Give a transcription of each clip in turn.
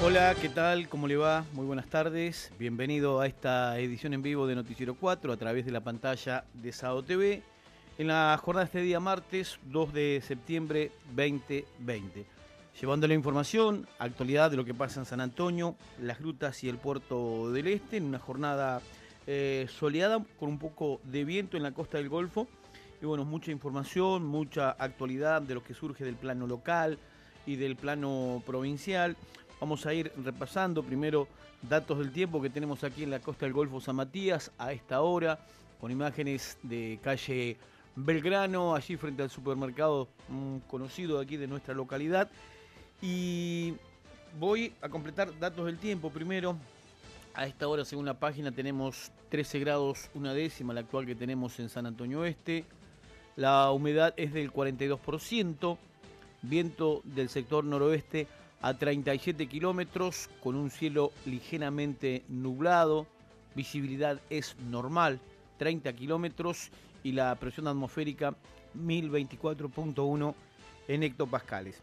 Hola, ¿qué tal? ¿Cómo le va? Muy buenas tardes. Bienvenido a esta edición en vivo de Noticiero 4 a través de la pantalla de SAO TV en la jornada de este día martes 2 de septiembre 2020. Llevándole información, actualidad de lo que pasa en San Antonio, Las Grutas y el Puerto del Este en una jornada soleada con un poco de viento en la costa del Golfo. Y bueno, mucha información, mucha actualidad de lo que surge del plano local y del plano provincial. Vamos a ir repasando primero datos del tiempo que tenemos aquí en la costa del Golfo San Matías a esta hora, con imágenes de calle Belgrano, allí frente al supermercado conocido de aquí de nuestra localidad. Y voy a completar datos del tiempo primero. A esta hora, según la página, tenemos 13 grados una décima, la actual que tenemos en San Antonio Oeste. La humedad es del 42%, viento del sector noroeste a 37 kilómetros, con un cielo ligeramente nublado, visibilidad es normal, 30 kilómetros, y la presión atmosférica 1024.1 en hectopascales.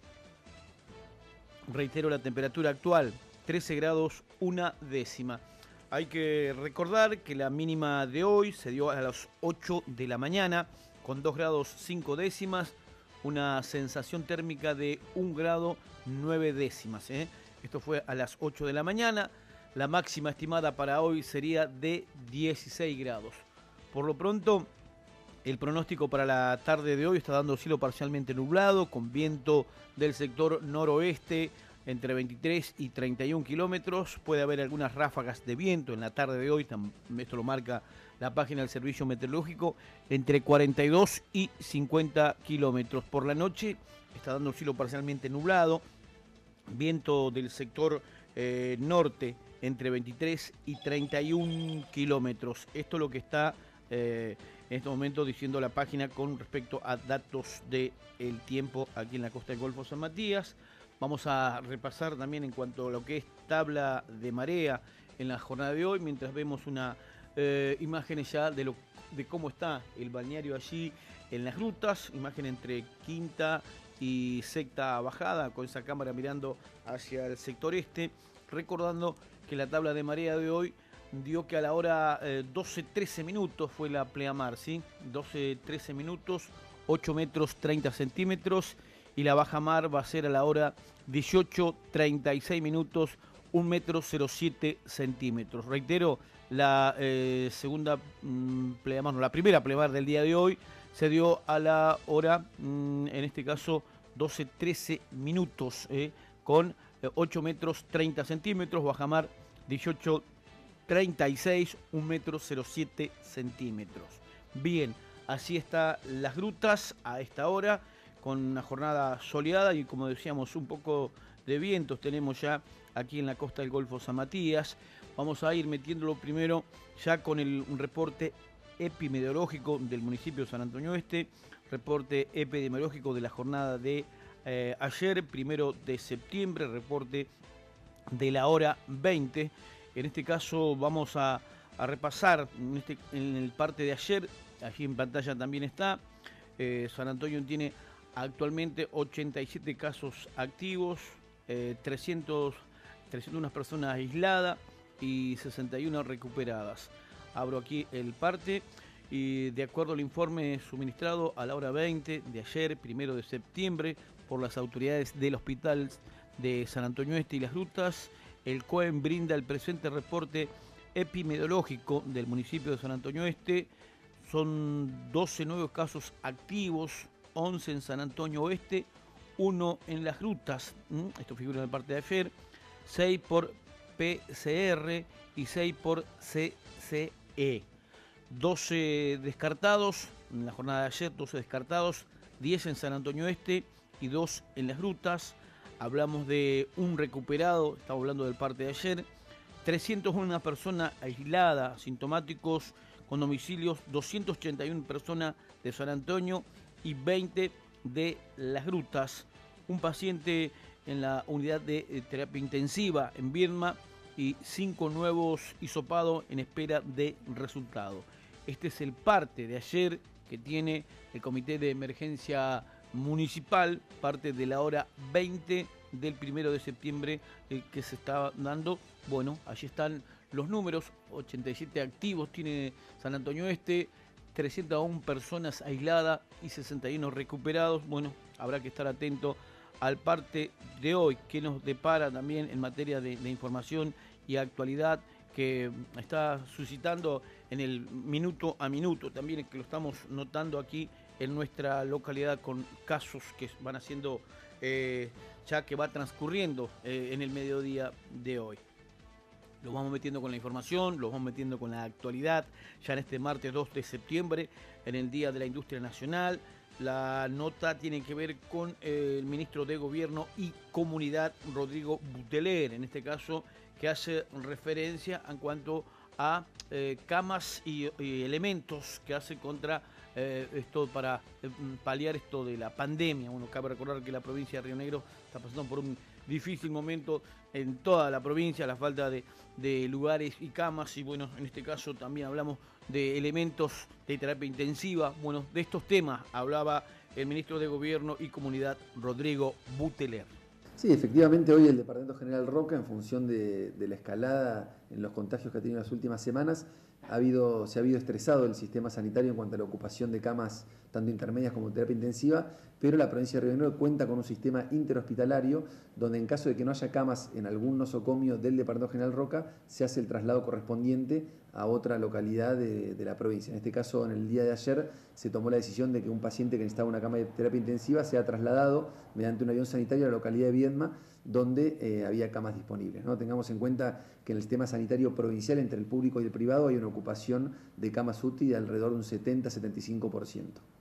Reitero la temperatura actual, 13 grados una décima. Hay que recordar que la mínima de hoy se dio a las 8 de la mañana, con 2 grados 5 décimas, una sensación térmica de 1 grado 9 décimas. Esto fue a las 8 de la mañana. La máxima estimada para hoy sería de 16 grados. Por lo pronto, el pronóstico para la tarde de hoy está dando cielo parcialmente nublado, con viento del sector noroeste entre 23 y 31 kilómetros. Puede haber algunas ráfagas de viento en la tarde de hoy, esto lo marca la página del Servicio Meteorológico, entre 42 y 50 kilómetros. Por la noche está dando cielo parcialmente nublado, viento del sector norte entre 23 y 31 kilómetros. Esto es lo que está en este momento diciendo la página con respecto a datos del tiempo aquí en la costa del Golfo San Matías. Vamos a repasar también en cuanto a lo que es tabla de marea en la jornada de hoy, mientras vemos una imágenes ya de cómo está el balneario allí en Las Grutas, imagen entre quinta y sexta bajada, con esa cámara mirando hacia el sector este, recordando que la tabla de marea de hoy dio que a la hora 12:13 minutos fue la pleamar, ¿sí? 12:13 minutos, 8 metros 30 centímetros, y la baja mar va a ser a la hora 18:36 minutos, 1 metro 07 centímetros. Reitero, la segunda pleamar, no, la primera pleamar del día de hoy se dio a la hora, en este caso, 12:13 minutos, con 8 metros 30 centímetros, bajamar 18:36, 1 metro 07 centímetros. Bien, así está Las Grutas a esta hora, con una jornada soleada y, como decíamos, un poco de vientos tenemos ya aquí en la costa del Golfo San Matías. Vamos a ir metiéndolo primero ya con un reporte epidemiológico del municipio de San Antonio Oeste, reporte epidemiológico de la jornada de ayer, 1 de septiembre, reporte de la hora 20. En este caso vamos a repasar en el parte de ayer, allí en pantalla también está. San Antonio tiene actualmente 87 casos activos, 301 personas aisladas y 61 recuperadas. Abro aquí el parte y, de acuerdo al informe suministrado a la hora 20 de ayer, 1 de septiembre, por las autoridades del hospital de San Antonio Este y Las Grutas, el COEM brinda el presente reporte epidemiológico del municipio de San Antonio Este. Son 12 nuevos casos activos, 11 en San Antonio Oeste, 1 en Las Grutas, esto figura en la parte de ayer, 6 por PCR y 6 por CCE. 12 descartados, en la jornada de ayer 12 descartados, 10 en San Antonio Este y 2 en Las Grutas. Hablamos de un recuperado, estamos hablando del parte de ayer, 301 personas aisladas, asintomáticos, con domicilios, 281 personas de San Antonio y 20 de Las Grutas. Un paciente en la unidad de terapia intensiva en Viedma y 5 nuevos hisopados en espera de resultado. Este es el parte de ayer que tiene el Comité de Emergencia Municipal, parte de la hora 20 del 1 de septiembre que se está dando. Bueno, allí están los números, 87 activos tiene San Antonio Este, 301 personas aisladas y 61 recuperados. Bueno, habrá que estar atento al parte de hoy, que nos depara también en materia de información y actualidad que está suscitando en el minuto a minuto, también que lo estamos notando aquí en nuestra localidad con casos que van haciendo, ya que va transcurriendo en el mediodía de hoy. Los vamos metiendo con la información, los vamos metiendo con la actualidad, ya en este martes 2 de septiembre, en el Día de la Industria Nacional. La nota tiene que ver con el ministro de Gobierno y Comunidad, Rodrigo Buteler, en este caso, que hace referencia en cuanto a camas y elementos que hace contra esto para paliar esto de la pandemia. Bueno, cabe recordar que la provincia de Río Negro está pasando por un difícil momento en toda la provincia, la falta de lugares y camas, y bueno, en este caso también hablamos de elementos de terapia intensiva. Bueno, de estos temas hablaba el ministro de Gobierno y Comunidad, Rodrigo Buteler. Sí, efectivamente hoy el Departamento General Roca, en función de la escalada en los contagios que ha tenido en las últimas semanas, se ha habido estresado el sistema sanitario en cuanto a la ocupación de camas tanto intermedias como terapia intensiva, pero la provincia de Río Negro cuenta con un sistema interhospitalario donde en caso de que no haya camas en algún nosocomio del Departamento General Roca, se hace el traslado correspondiente a otra localidad de la provincia. En este caso, en el día de ayer, se tomó la decisión de que un paciente que necesitaba una cama de terapia intensiva sea trasladado mediante un avión sanitario a la localidad de Viedma, donde había camas disponibles, ¿no? Tengamos en cuenta que en el sistema sanitario provincial, entre el público y el privado, hay una ocupación de camas UTI de alrededor de un 70-75%.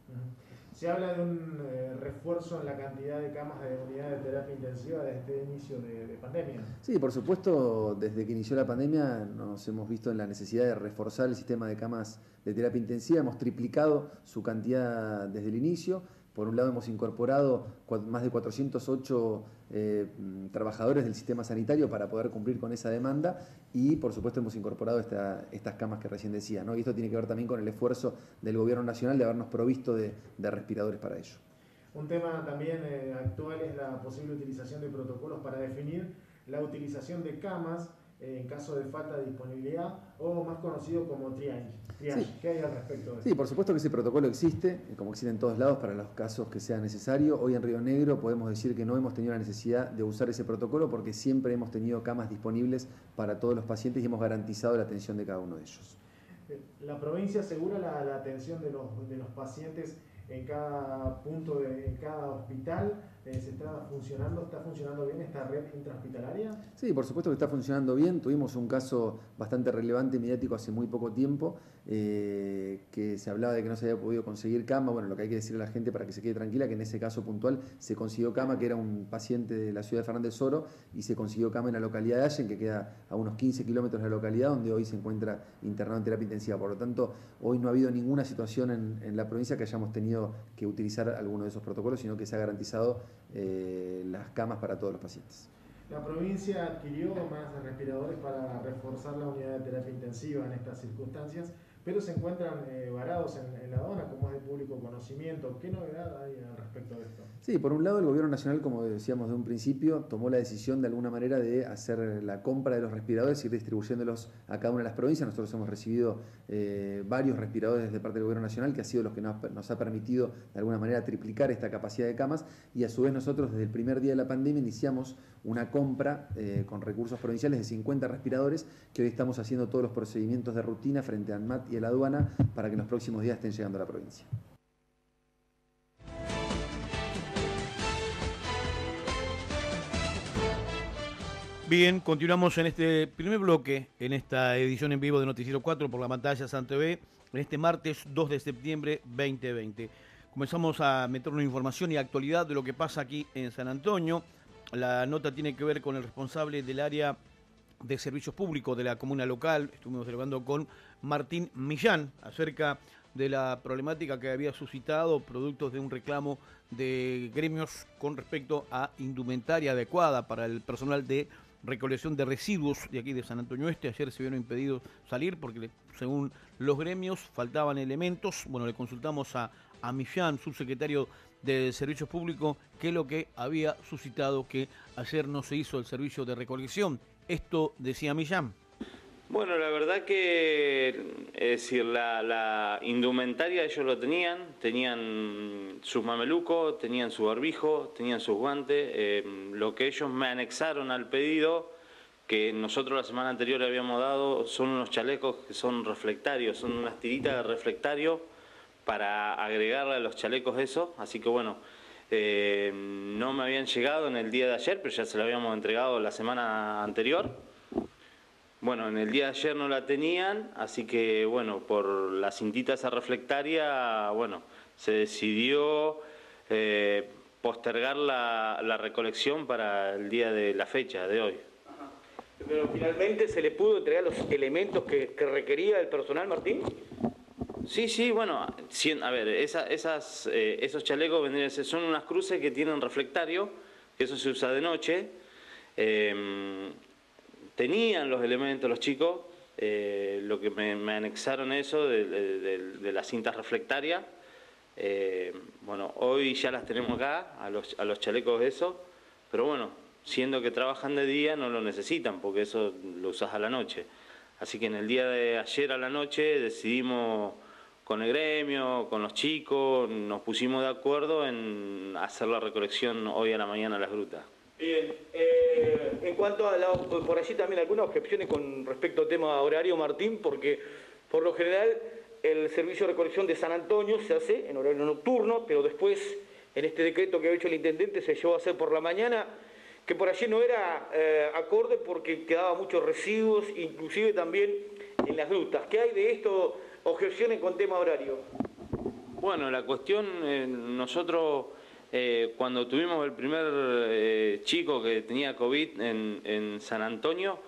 Se habla de un refuerzo en la cantidad de camas de unidades de terapia intensiva desde este inicio de pandemia. Sí, por supuesto, desde que inició la pandemia nos hemos visto en la necesidad de reforzar el sistema de camas de terapia intensiva. Hemos triplicado su cantidad desde el inicio. Por un lado hemos incorporado más de 408 trabajadores del sistema sanitario para poder cumplir con esa demanda y por supuesto hemos incorporado estas camas que recién decía, ¿no? Y esto tiene que ver también con el esfuerzo del gobierno nacional de habernos provisto de respiradores para ello. Un tema también actual es la posible utilización de protocolos para definir la utilización de camas en caso de falta de disponibilidad, o más conocido como triage. Sí. ¿Qué hay al respecto de eso? Sí, por supuesto que ese protocolo existe, como existe en todos lados para los casos que sea necesario. Hoy en Río Negro podemos decir que no hemos tenido la necesidad de usar ese protocolo porque siempre hemos tenido camas disponibles para todos los pacientes y hemos garantizado la atención de cada uno de ellos. ¿La provincia asegura la atención de los pacientes en cada punto, en cada hospital? ¿Está funcionando bien esta red intrahospitalaria? Sí, por supuesto que está funcionando bien. Tuvimos un caso bastante relevante mediático hace muy poco tiempo, que se hablaba de que no se había podido conseguir cama. Bueno, lo que hay que decirle a la gente para que se quede tranquila, que en ese caso puntual se consiguió cama, que era un paciente de la ciudad de Fernández Soro, y se consiguió cama en la localidad de Allen, que queda a unos 15 kilómetros de la localidad, donde hoy se encuentra internado en terapia intensiva. Por lo tanto, hoy no ha habido ninguna situación en la provincia que hayamos tenido que utilizar alguno de esos protocolos, sino que se ha garantizado las camas para todos los pacientes. La provincia adquirió más respiradores para reforzar la unidad de terapia intensiva en estas circunstancias, pero se encuentran varados en la aduana, como es de público conocimiento. ¿Qué novedad hay al respecto de esto? Sí, por un lado el gobierno nacional, como decíamos de un principio, tomó la decisión de alguna manera de hacer la compra de los respiradores y ir distribuyéndolos a cada una de las provincias. Nosotros hemos recibido varios respiradores de parte del gobierno nacional, que ha sido los que nos ha permitido de alguna manera triplicar esta capacidad de camas, y a su vez nosotros desde el primer día de la pandemia iniciamos una compra con recursos provinciales de 50 respiradores, que hoy estamos haciendo todos los procedimientos de rutina frente a ANMAT y a la aduana para que en los próximos días estén llegando a la provincia. Bien, continuamos en este primer bloque, en esta edición en vivo de Noticiero 4 por la pantalla San TV, en este martes 2 de septiembre 2020. Comenzamos a meternos en información y actualidad de lo que pasa aquí en San Antonio. La nota tiene que ver con el responsable del área de servicios públicos de la comuna local. Estuvimos dialogando con Martín Millán acerca de la problemática que había suscitado productos de un reclamo de gremios con respecto a indumentaria adecuada para el personal de recolección de residuos de aquí de San Antonio Este. Ayer se vieron impedidos salir porque según los gremios faltaban elementos. Bueno, le consultamos a Millán, subsecretario del servicio público, qué es lo que había suscitado que ayer no se hizo el servicio de recolección. Esto decía Millán. Bueno, la verdad que, es decir, la indumentaria ellos lo tenían sus mamelucos, tenían su barbijo, tenían sus guantes, lo que ellos me anexaron al pedido, que nosotros la semana anterior le habíamos dado, son unos chalecos que son reflectarios, son unas tiritas de reflectario para agregarle a los chalecos eso, así que bueno, no me habían llegado en el día de ayer, pero ya se lo habíamos entregado la semana anterior. Bueno, en el día de ayer no la tenían, así que bueno, por la cintita esa reflectaria, bueno, se decidió postergar la recolección para el día de la fecha de hoy. Ajá. Pero finalmente se le pudo entregar los elementos que requería el personal, Martín. Sí, bueno, a ver, esos chalecos vendrían a ser, son unas cruces que tienen reflectario, que eso se usa de noche. Tenían los elementos los chicos, lo que me anexaron eso de las cintas reflectarias. Bueno, hoy ya las tenemos acá, a los chalecos eso, pero bueno, siendo que trabajan de día no lo necesitan porque eso lo usás a la noche. Así que en el día de ayer a la noche decidimos con el gremio, con los chicos, nos pusimos de acuerdo en hacer la recolección hoy a la mañana a las grutas. Bien, en cuanto a por allí también algunas objeciones con respecto al tema horario, Martín, porque por lo general el servicio de recolección de San Antonio se hace en horario nocturno, pero después en este decreto que ha hecho el intendente se llevó a hacer por la mañana, que por allí no era acorde porque quedaba muchos residuos, inclusive también en las grutas. ¿Qué hay de esto, objeciones con tema horario? Bueno, la cuestión, nosotros cuando tuvimos el primer chico que tenía COVID en San Antonio,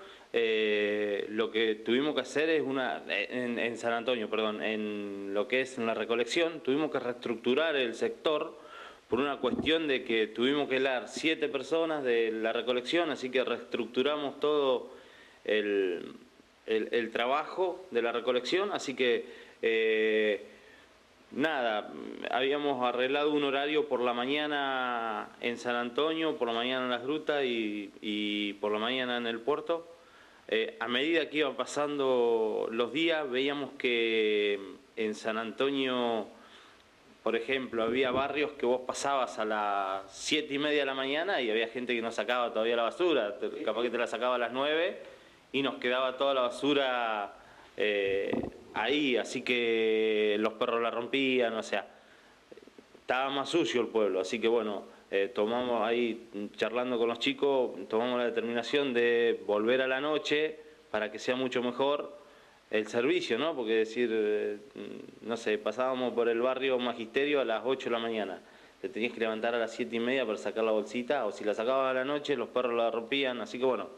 lo que tuvimos que hacer es en San Antonio, perdón, en lo que es en la recolección, tuvimos que reestructurar el sector por una cuestión de que tuvimos que helar 7 personas de la recolección, así que reestructuramos todo el trabajo de la recolección, así que nada, habíamos arreglado un horario por la mañana en San Antonio, por la mañana en las grutas y por la mañana en el puerto. A medida que iban pasando los días, veíamos que en San Antonio, por ejemplo, había barrios que vos pasabas a las 7:30 de la mañana y había gente que no sacaba todavía la basura, capaz que te la sacaba a las 9 y nos quedaba toda la basura ahí, así que los perros la rompían, o sea, estaba más sucio el pueblo, así que bueno, tomamos ahí, charlando con los chicos, tomamos la determinación de volver a la noche para que sea mucho mejor el servicio, ¿no? Porque decir, no sé, pasábamos por el barrio Magisterio a las 8 de la mañana, te tenías que levantar a las 7:30 para sacar la bolsita, o si la sacabas a la noche los perros la rompían, así que bueno,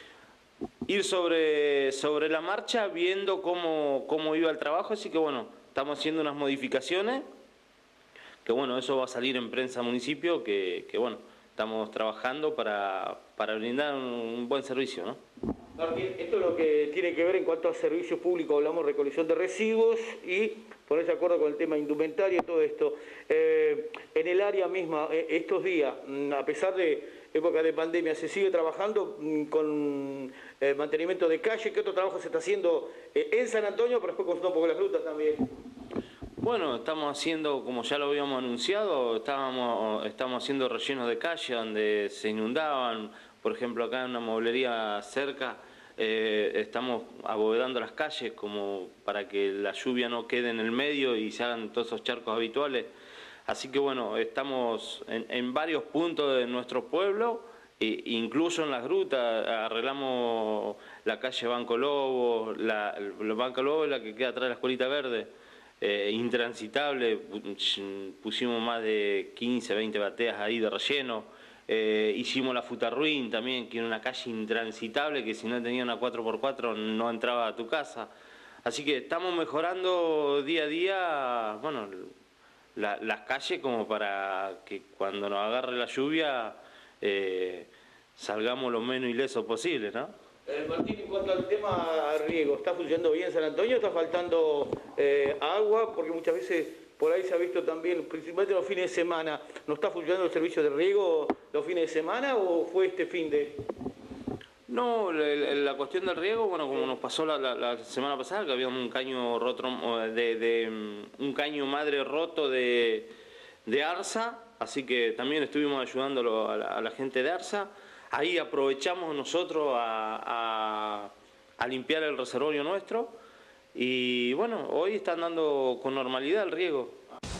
ir sobre la marcha viendo cómo iba el trabajo, así que bueno, estamos haciendo unas modificaciones, que bueno, eso va a salir en prensa municipio, que bueno, estamos trabajando para brindar un buen servicio, ¿no? Martín, esto es lo que tiene que ver en cuanto a servicios públicos, hablamos de recolección de residuos y ponerse de acuerdo con el tema indumentario y todo esto. En el área misma, estos días, a pesar de época de pandemia, ¿se sigue trabajando con mantenimiento de calle? ¿Qué otro trabajo se está haciendo en San Antonio? Pero después consultamos un poco las rutas también. Bueno, estamos haciendo, como ya lo habíamos anunciado, estamos haciendo rellenos de calle donde se inundaban. Por ejemplo, acá en una mueblería cerca estamos abovedando las calles como para que la lluvia no quede en el medio y se hagan todos esos charcos habituales. Así que bueno, estamos en varios puntos de nuestro pueblo, incluso en las grutas, arreglamos la calle Banco Lobo, la Banco Lobo es la que queda atrás de la Escuelita Verde, intransitable, pusimos más de 15, 20 bateas ahí de relleno. Hicimos la Futarruín también, que era una calle intransitable, que si no tenía una 4x4 no entraba a tu casa. Así que estamos mejorando día a día, bueno, las calles como para que cuando nos agarre la lluvia salgamos lo menos ilesos posible, ¿no? Martín, en cuanto al tema riego, ¿está funcionando bien San Antonio? ¿Está faltando agua? Porque muchas veces por ahí se ha visto también, principalmente los fines de semana. ¿No está funcionando el servicio de riego los fines de semana o fue este fin de...? No, la cuestión del riego, bueno, como nos pasó la semana pasada, que había un caño roto, un caño madre roto de ARSA, así que también estuvimos ayudando a la gente de ARSA. Ahí aprovechamos nosotros a limpiar el reservorio nuestro y bueno, hoy está andando con normalidad el riego.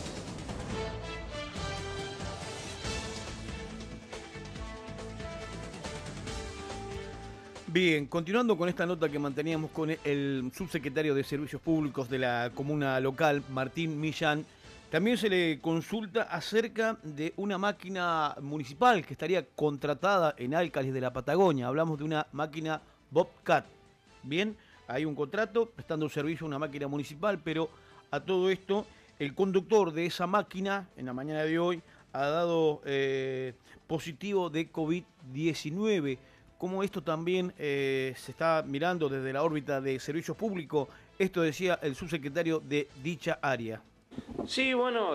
Bien, continuando con esta nota que manteníamos con el subsecretario de Servicios Públicos de la comuna local, Martín Millán, también se le consulta acerca de una máquina municipal que estaría contratada en Álcalis de la Patagonia. Hablamos de una máquina Bobcat. Bien, hay un contrato prestando servicio a una máquina municipal, pero a todo esto, el conductor de esa máquina, en la mañana de hoy, ha dado positivo de COVID-19. Cómo esto también se está mirando desde la órbita de servicios públicos. Esto decía el subsecretario de dicha área. Sí, bueno,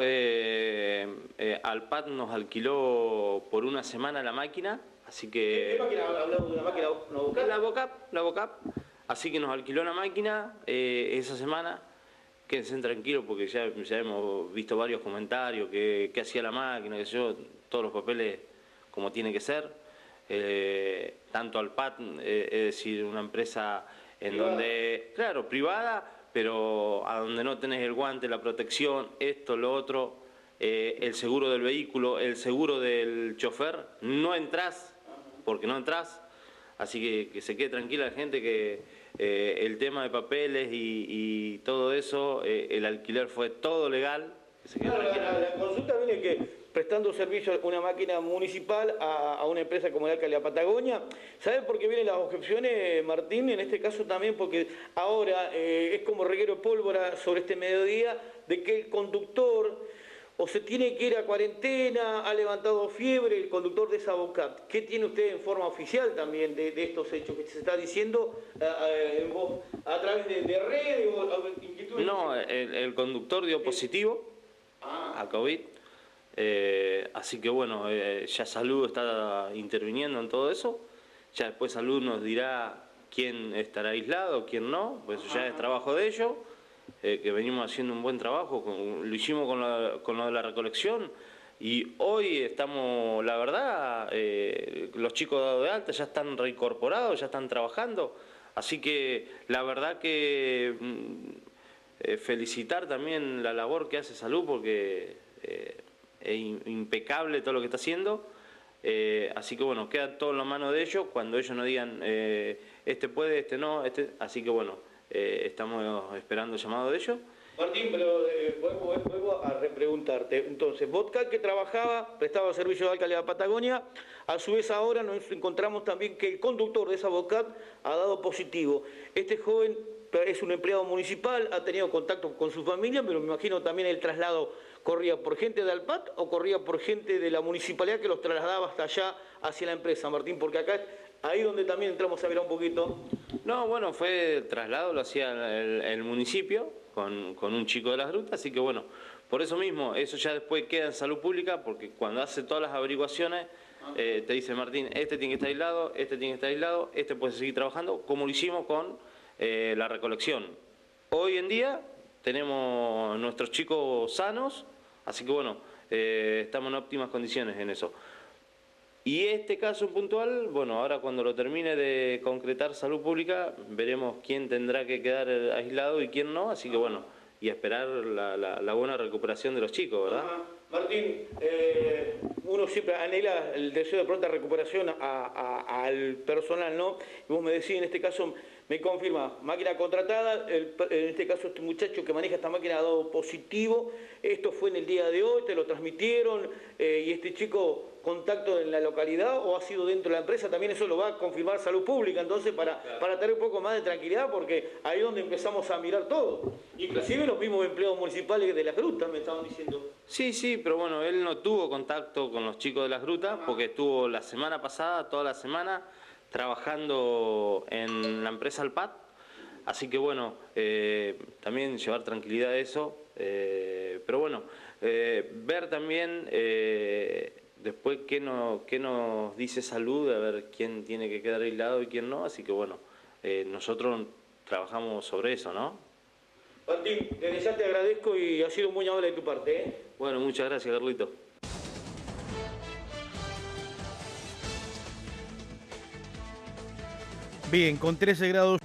Alpat nos alquiló por una semana la máquina, así que... ¿Qué máquina? ¿Hablamos de una máquina? La Vocap. Así que nos alquiló la máquina esa semana. Quédense tranquilos porque ya hemos visto varios comentarios que hacía la máquina, que yo, todos los papeles como tiene que ser. Tanto Alpat, es decir, una empresa en privada. Donde, claro, privada, pero a donde no tenés el guante, la protección, esto, lo otro, el seguro del vehículo, el seguro del chofer, no entrás, porque no entrás, así que se quede tranquila la gente que el tema de papeles y todo eso, el alquiler fue todo legal. La consulta viene que prestando servicio a una máquina municipal a una empresa como la Patagonia. ¿Sabe por qué vienen las objeciones, Martín? En este caso también porque ahora es como reguero de pólvora sobre este mediodía de que el conductor o se tiene que ir a cuarentena, ha levantado fiebre, el conductor de esa Bobcat. ¿Qué tiene usted en forma oficial también de estos hechos que se está diciendo a través de redes? No, el conductor dio positivo a COVID. Así que bueno, ya Salud está interviniendo en todo eso. Ya después Salud nos dirá quién estará aislado, quién no, pues eso ya es trabajo de ellos, que venimos haciendo un buen trabajo, lo hicimos con lo de la recolección y hoy estamos, la verdad, los chicos dados de alta ya están reincorporados, ya están trabajando, así que la verdad que felicitar también la labor que hace Salud porque es impecable todo lo que está haciendo, así que bueno, queda todo en la mano de ellos, cuando ellos nos digan este puede, este no, así que bueno, estamos esperando el llamado de ellos. Martín, pero vuelvo a repreguntarte. Entonces, Bobcat que trabajaba, prestaba servicio de Álcalis de la Patagonia, a su vez ahora nos encontramos también que el conductor de esa Bobcat ha dado positivo. Este joven es un empleado municipal, ha tenido contacto con su familia, pero me imagino también el traslado corría por gente de Alpat o corría por gente de la municipalidad que los trasladaba hasta allá hacia la empresa, Martín, porque acá ahí donde también entramos a ver un poquito. No, bueno, fue el traslado, lo hacía el municipio con un chico de las grutas, así que bueno, por eso mismo, eso ya después queda en Salud Pública, porque cuando hace todas las averiguaciones, te dice Martín, este tiene que estar aislado, este tiene que estar aislado, este puede seguir trabajando, como lo hicimos con la recolección. Hoy en día tenemos nuestros chicos sanos, así que bueno, estamos en óptimas condiciones en eso. Y este caso puntual, bueno, ahora cuando lo termine de concretar Salud Pública, veremos quién tendrá que quedar aislado y quién no, así que bueno, y esperar la buena recuperación de los chicos, ¿verdad? Martín, uno siempre anhela el deseo de pronta recuperación al personal, ¿no? Y vos me decís, en este caso, me confirma, máquina contratada, en este caso este muchacho que maneja esta máquina ha dado positivo, esto fue en el día de hoy, te lo transmitieron, y este chico contacto en la localidad o ha sido dentro de la empresa, también eso lo va a confirmar Salud Pública, entonces para tener un poco más de tranquilidad, porque ahí es donde empezamos a mirar todo, inclusive los mismos empleados municipales de las grutas me estaban diciendo. Sí, pero bueno, él no tuvo contacto con los chicos de las grutas, porque estuvo la semana pasada, toda la semana, trabajando en la empresa Alpat, así que bueno, también llevar tranquilidad a eso, Pero bueno, ver también después qué nos dice salud, a ver quién tiene que quedar aislado y quién no, así que bueno, nosotros trabajamos sobre eso, ¿no? Martín, desde ya te agradezco y ha sido muy amable de tu parte, ¿eh? Bueno, muchas gracias, Carlito. Bien, con 13 grados.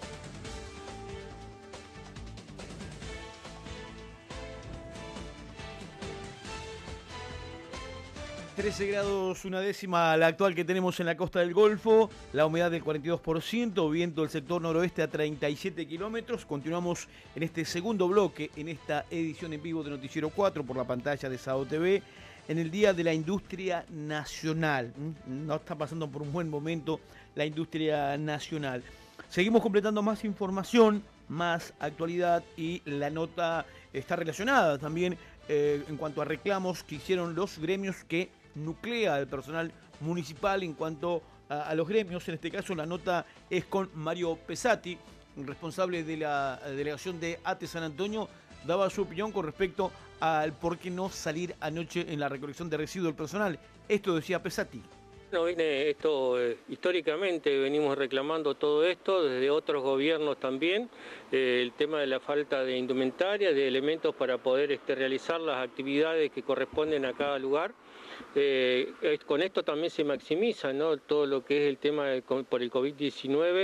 ...13 grados una décima la actual que tenemos en la costa del Golfo, la humedad del 42%, viento del sector noroeste a 37 kilómetros. Continuamos en este segundo bloque, en esta edición en vivo de Noticiero 4 por la pantalla de Sao TV, en el Día de la Industria Nacional. No está pasando por un buen momento la industria nacional. Seguimos completando más información, más actualidad, y la nota está relacionada también en cuanto a reclamos que hicieron los gremios que nuclea el personal municipal en cuanto a los gremios. En este caso la nota es con Mario Pesati, responsable de la delegación de ATE San Antonio. Daba su opinión con respecto al por qué no salir anoche en la recolección de residuos del personal. Esto decía Pesati. No, históricamente venimos reclamando todo esto, desde otros gobiernos también, el tema de la falta de indumentaria, de elementos para poder realizar las actividades que corresponden a cada lugar. Con esto también se maximiza, ¿no?, todo lo que es el tema por el COVID-19,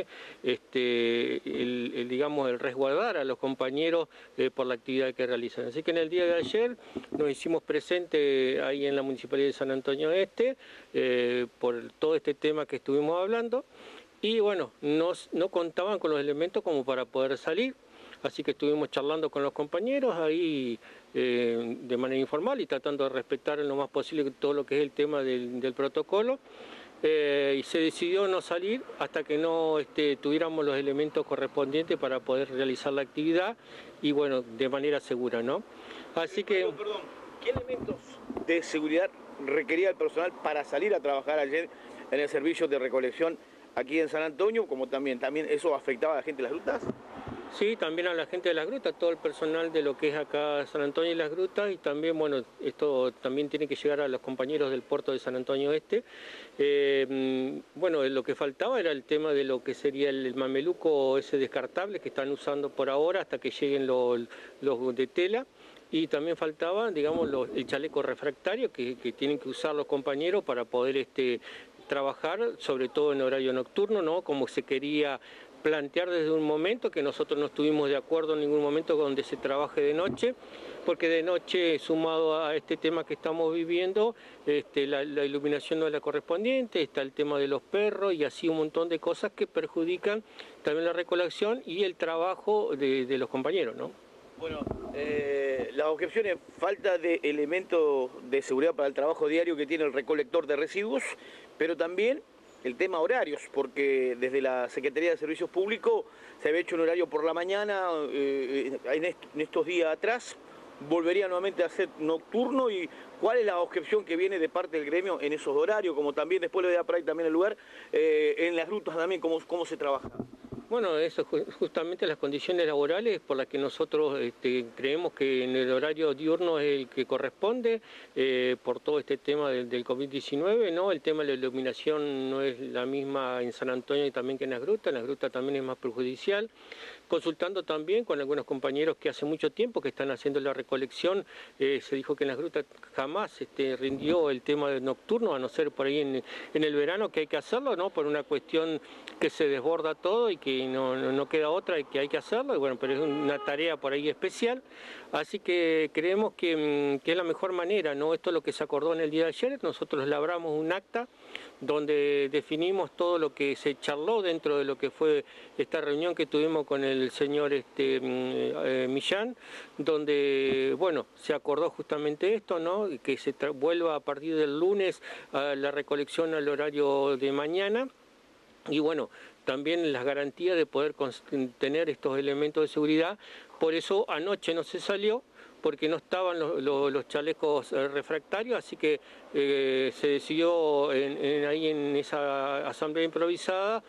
digamos, el resguardar a los compañeros por la actividad que realizan. Así que en el día de ayer nos hicimos presente ahí en la Municipalidad de San Antonio Este, por todo este tema que estuvimos hablando, y bueno, no contaban con los elementos como para poder salir. Así que estuvimos charlando con los compañeros ahí de manera informal y tratando de respetar en lo más posible todo lo que es el tema del protocolo. Y se decidió no salir hasta que no tuviéramos los elementos correspondientes para poder realizar la actividad y bueno, de manera segura, ¿no? Así que... Perdón, ¿qué elementos de seguridad requería el personal para salir a trabajar ayer en el servicio de recolección aquí en San Antonio? Como también eso afectaba a la gente de las grutas. Sí, también a la gente de las grutas, todo el personal de lo que es acá San Antonio y las grutas, y también, bueno, esto también tiene que llegar a los compañeros del puerto de San Antonio Este. Bueno, lo que faltaba era el tema de lo que sería el mameluco ese descartable que están usando por ahora hasta que lleguen los de tela. Y también faltaba, digamos, el chaleco refractario que tienen que usar los compañeros para poder trabajar, sobre todo en horario nocturno, ¿no?, como se quería plantear desde un momento, que nosotros no estuvimos de acuerdo en ningún momento donde se trabaje de noche, porque de noche, sumado a este tema que estamos viviendo, la iluminación no es la correspondiente, está el tema de los perros y así un montón de cosas que perjudican también la recolección y el trabajo de los compañeros, ¿no? Bueno, las objeciones, falta de elementos de seguridad para el trabajo diario que tiene el recolector de residuos, pero también el tema horarios, porque desde la Secretaría de Servicios Públicos se había hecho un horario por la mañana, en estos días atrás volvería nuevamente a ser nocturno. ¿Y cuál es la objeción que viene de parte del gremio en esos horarios? Como también, después le voy a dar por ahí también el lugar, en las rutas también, cómo se trabaja. Bueno, eso justamente las condiciones laborales por las que nosotros creemos que en el horario diurno es el que corresponde por todo este tema del COVID-19, ¿no? El tema de la iluminación no es la misma en San Antonio y también que en las grutas también es más perjudicial. Consultando también con algunos compañeros que hace mucho tiempo que están haciendo la recolección, se dijo que en las grutas jamás rindió el tema del nocturno, a no ser por ahí en el verano que hay que hacerlo, ¿no?, por una cuestión que se desborda todo y que no queda otra y que hay que hacerlo, y bueno, pero es una tarea por ahí especial, así que creemos que es la mejor manera, ¿no? Esto es lo que se acordó en el día de ayer. Nosotros elaboramos un acta donde definimos todo lo que se charló dentro de lo que fue esta reunión que tuvimos con el señor Millán, donde, bueno, se acordó justamente esto, ¿no?, que se vuelva a partir del lunes a la recolección al horario de mañana. Y bueno, también las garantías de poder tener estos elementos de seguridad. Por eso anoche no se salió, porque no estaban los chalecos refractarios, así que se decidió ahí en esa asamblea improvisada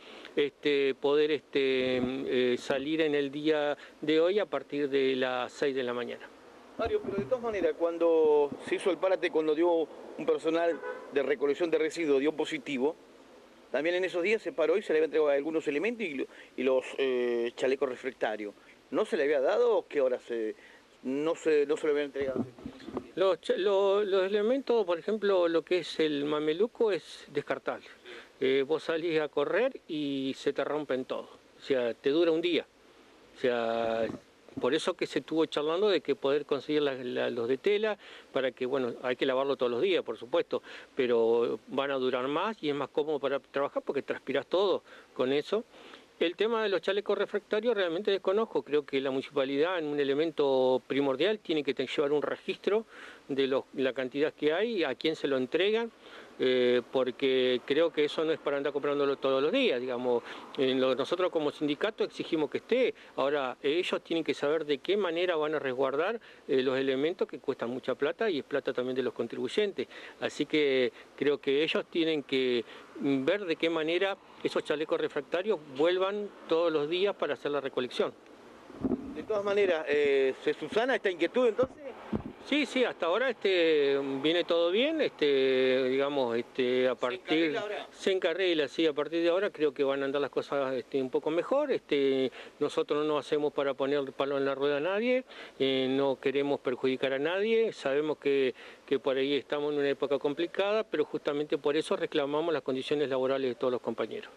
poder salir en el día de hoy a partir de las 6 de la mañana. Mario, pero de todas maneras, cuando se hizo el parate, cuando dio un personal de recolección de residuos, dio positivo, también en esos días se paró y se le había entregado algunos elementos y los chalecos refractarios. ¿No se le había dado o qué hora no se lo había entregado? Los elementos, por ejemplo, lo que es el mameluco es descartable. Vos salís a correr y se te rompen todo. O sea, te dura un día. O sea, por eso que se estuvo charlando de que poder conseguir los de tela, para que, bueno, hay que lavarlo todos los días, por supuesto, pero van a durar más y es más cómodo para trabajar porque transpiras todo con eso. El tema de los chalecos refractarios realmente desconozco. Creo que la municipalidad, en un elemento primordial, tiene que llevar un registro de la cantidad que hay, a quién se lo entregan, porque creo que eso no es para andar comprándolo todos los días. Digamos, nosotros como sindicato exigimos que esté. Ahora, ellos tienen que saber de qué manera van a resguardar los elementos que cuestan mucha plata y es plata también de los contribuyentes. Así que creo que ellos tienen que ver de qué manera esos chalecos refractarios vuelvan todos los días para hacer la recolección. De todas maneras, ¿se subsana esta inquietud entonces? Sí, hasta ahora viene todo bien, digamos, a partir... Se encarrila, sí, a partir de ahora creo que van a andar las cosas un poco mejor. Nosotros no hacemos para poner palo en la rueda a nadie, no queremos perjudicar a nadie, sabemos que por ahí estamos en una época complicada, pero justamente por eso reclamamos las condiciones laborales de todos los compañeros.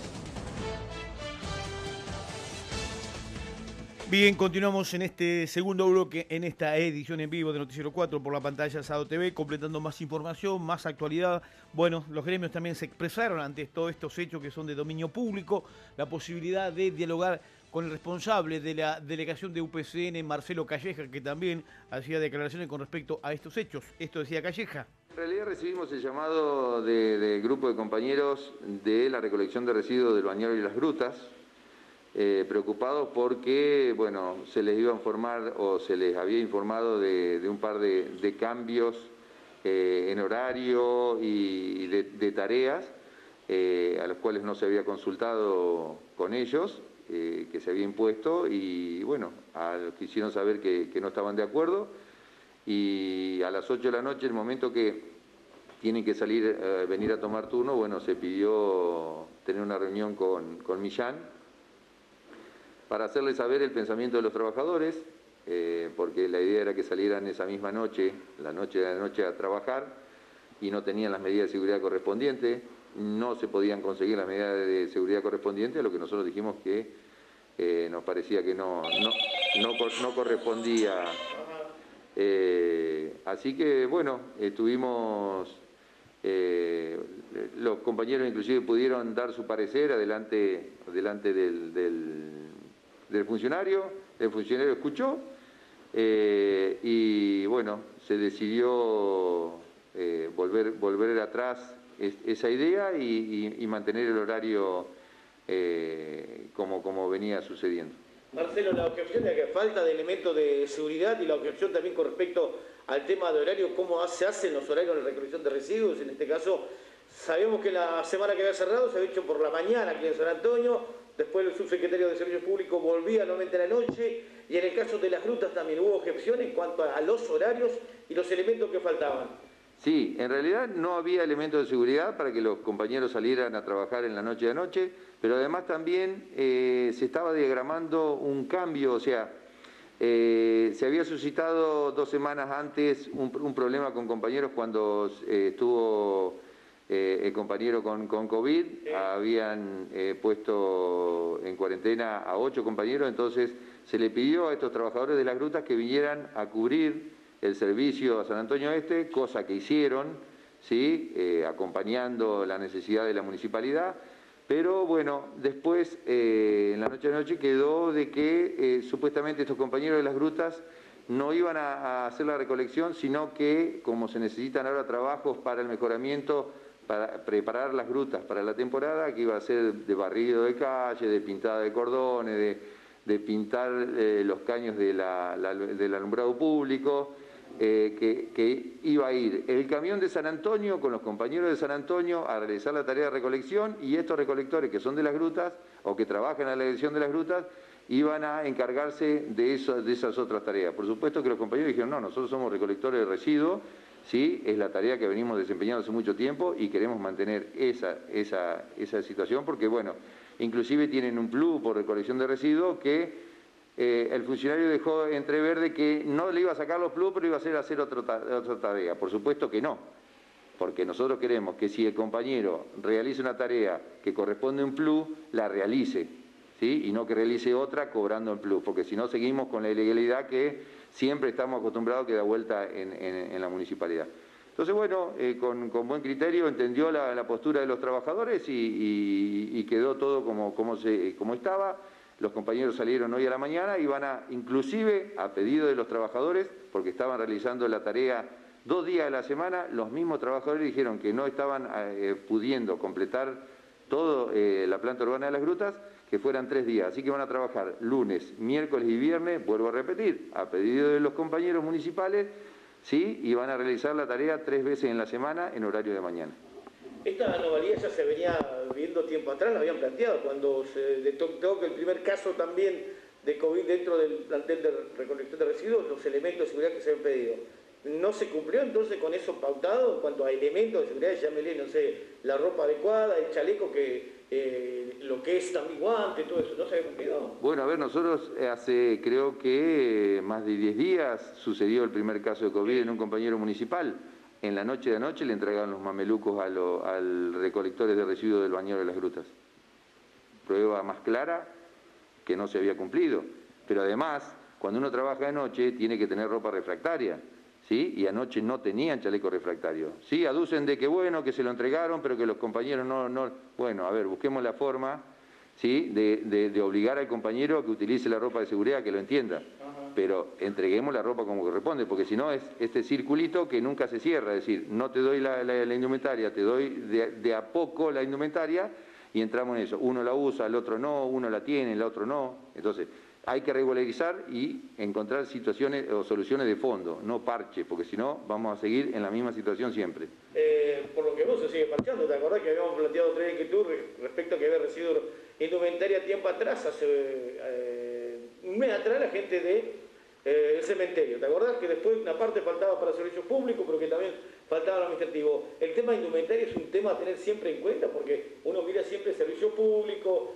Bien, continuamos en este segundo bloque, en esta edición en vivo de Noticiero 4 por la pantalla Sado TV, completando más información, más actualidad. Bueno, los gremios también se expresaron ante todos estos hechos que son de dominio público, la posibilidad de dialogar con el responsable de la delegación de UPCN, Marcelo Calleja, que también hacía declaraciones con respecto a estos hechos. Esto decía Calleja. En realidad recibimos el llamado del grupo de compañeros de la recolección de residuos del Bañero y las Grutas, preocupados porque, bueno, se les iba a informar o se les había informado de un par de cambios en horario y de tareas a los cuales no se había consultado con ellos, que se había impuesto y, bueno, quisieron saber que no estaban de acuerdo y a las 8 de la noche, el momento que tienen que salir, venir a tomar turno, bueno, se pidió tener una reunión con Millán, para hacerles saber el pensamiento de los trabajadores, porque la idea era que salieran esa misma noche, la noche de la noche, a trabajar y no tenían las medidas de seguridad correspondientes, no se podían conseguir las medidas de seguridad correspondientes, a lo que nosotros dijimos que nos parecía que no correspondía. Así que, bueno, los compañeros inclusive pudieron dar su parecer delante del funcionario, el funcionario escuchó y bueno, se decidió volver atrás esa idea y mantener el horario como venía sucediendo. Marcelo, la objeción de que falta de elementos de seguridad y la objeción también con respecto al tema de horario, cómo se hacen los horarios de recolección de residuos, en este caso sabemos que la semana que había cerrado se había hecho por la mañana aquí en San Antonio. Después el subsecretario de Servicios Públicos volvía nuevamente a la noche y en el caso de las grutas también hubo objeción en cuanto a los horarios y los elementos que faltaban. Sí, en realidad no había elementos de seguridad para que los compañeros salieran a trabajar en la noche de anoche, pero además también se estaba diagramando un cambio, o sea, se había suscitado 2 semanas antes un problema con compañeros cuando estuvo... el compañero con COVID, habían puesto en cuarentena a 8 compañeros, entonces se le pidió a estos trabajadores de las grutas que vinieran a cubrir el servicio a San Antonio Este, cosa que hicieron, ¿sí? Acompañando la necesidad de la municipalidad, pero bueno, después en la noche quedó de que supuestamente estos compañeros de las grutas no iban a hacer la recolección, sino que como se necesitan ahora trabajos para el mejoramiento, para preparar las grutas para la temporada, que iba a ser de barrido de calle, de pintada de cordones, de pintar los caños del alumbrado público, que iba a ir el camión de San Antonio con los compañeros de San Antonio a realizar la tarea de recolección, y estos recolectores que son de las grutas o que trabajan en la elección de las grutas iban a encargarse de esas otras tareas. Por supuesto que los compañeros dijeron, no, nosotros somos recolectores de residuos, sí, es la tarea que venimos desempeñando hace mucho tiempo y queremos mantener esa situación porque, bueno, inclusive tienen un plus por recolección de residuos que el funcionario dejó entrever de que no le iba a sacar los plus, pero iba a hacer otra tarea. Por supuesto que no, porque nosotros queremos que si el compañero realiza una tarea que corresponde a un plus, la realice, ¿sí? Y no que realice otra cobrando el plus, porque si no seguimos con la ilegalidad que siempre estamos acostumbrados que da vuelta en la municipalidad. Entonces, bueno, con buen criterio entendió la postura de los trabajadores y quedó todo como estaba. Los compañeros salieron hoy a la mañana y van a, inclusive a pedido de los trabajadores, porque estaban realizando la tarea 2 días de la semana, los mismos trabajadores dijeron que no estaban pudiendo completar toda la planta urbana de las grutas, que fueran 3 días. Así que van a trabajar lunes, miércoles y viernes, vuelvo a repetir, a pedido de los compañeros municipales, ¿sí? Y van a realizar la tarea 3 veces en la semana en horario de mañana. Esta anomalía ya se venía viendo tiempo atrás, la habían planteado, cuando se detectó que el primer caso también de COVID dentro del plantel de recolección de residuos, los elementos de seguridad que se habían pedido. ¿No se cumplió entonces con eso pautado en cuanto a elementos de seguridad? Llámele, no sé, la ropa adecuada, el chaleco, lo que es también guante, todo eso, ¿no se había cumplido? Bueno, a ver, nosotros hace creo que más de 10 días sucedió el primer caso de COVID en un compañero municipal. En la noche de anoche le entregaron los mamelucos al recolectores de residuos del bañero de las grutas. Prueba más clara que no se había cumplido. Pero además, cuando uno trabaja de noche, tiene que tener ropa refractaria, ¿sí? Y anoche no tenían chaleco refractario. Sí, aducen de que bueno, que se lo entregaron, pero que los compañeros no... Bueno, a ver, busquemos la forma, ¿sí? de obligar al compañero a que utilice la ropa de seguridad, que lo entienda. Pero entreguemos la ropa como corresponde, porque si no es este circulito que nunca se cierra, es decir, no te doy la indumentaria, te doy de a poco la indumentaria y entramos en eso. Uno la usa, el otro no, uno la tiene, el otro no. Entonces, hay que regularizar y encontrar situaciones o soluciones de fondo, no parche, porque si no vamos a seguir en la misma situación siempre. Por lo que vos se sigue parchando, ¿te acordás que habíamos planteado otra inquietud respecto a que había recibido indumentaria tiempo atrás, hace un mes atrás, la gente de el cementerio? ¿Te acordás que después una parte faltaba para servicio público, pero que también faltaba lo administrativo? El tema de indumentaria es un tema a tener siempre en cuenta, porque uno mira siempre el servicio público,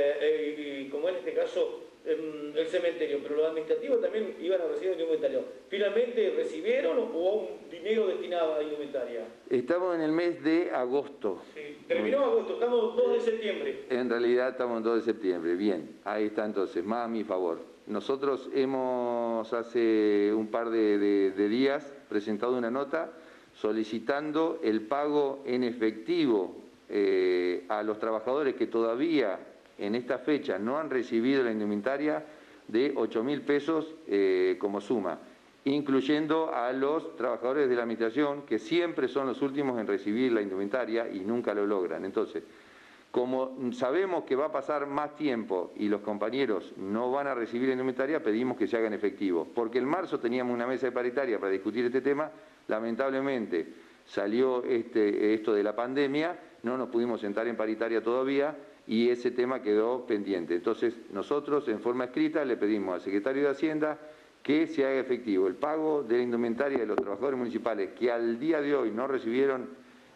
y como en este caso el cementerio, pero los administrativos también iban a recibir indumentario. ¿Finalmente recibieron o hubo un dinero destinado a indumentaria? Estamos en el mes de agosto. Sí, terminó agosto, estamos 2 de septiembre. En realidad estamos en 2 de septiembre, bien, ahí está entonces, más a mi favor. Nosotros hemos hace un par de días presentado una nota solicitando el pago en efectivo a los trabajadores que todavía en esta fecha no han recibido la indumentaria de 8.000 pesos como suma, incluyendo a los trabajadores de la administración que siempre son los últimos en recibir la indumentaria y nunca lo logran. Entonces, como sabemos que va a pasar más tiempo y los compañeros no van a recibir la indumentaria, pedimos que se haga en efectivo. Porque en marzo teníamos una mesa de paritaria para discutir este tema, lamentablemente salió esto de la pandemia, no nos pudimos sentar en paritaria todavía y ese tema quedó pendiente. Entonces nosotros en forma escrita le pedimos al secretario de Hacienda que se haga efectivo el pago de la indumentaria de los trabajadores municipales que al día de hoy no recibieron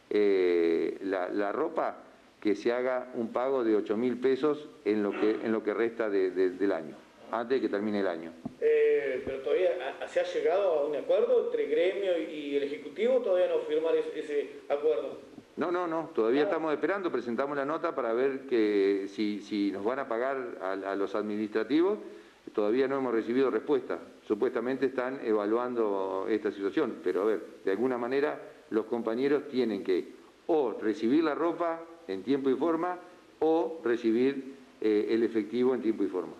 la ropa, que se haga un pago de 8.000 pesos en lo que resta del año, antes de que termine el año. Pero todavía se ha llegado a un acuerdo entre gremio y el Ejecutivo, todavía no firmar ese acuerdo. No, todavía estamos esperando, presentamos la nota para ver que si nos van a pagar a los administrativos, todavía no hemos recibido respuesta. Supuestamente están evaluando esta situación, pero a ver, de alguna manera los compañeros tienen que o recibir la ropa en tiempo y forma o recibir el efectivo en tiempo y forma.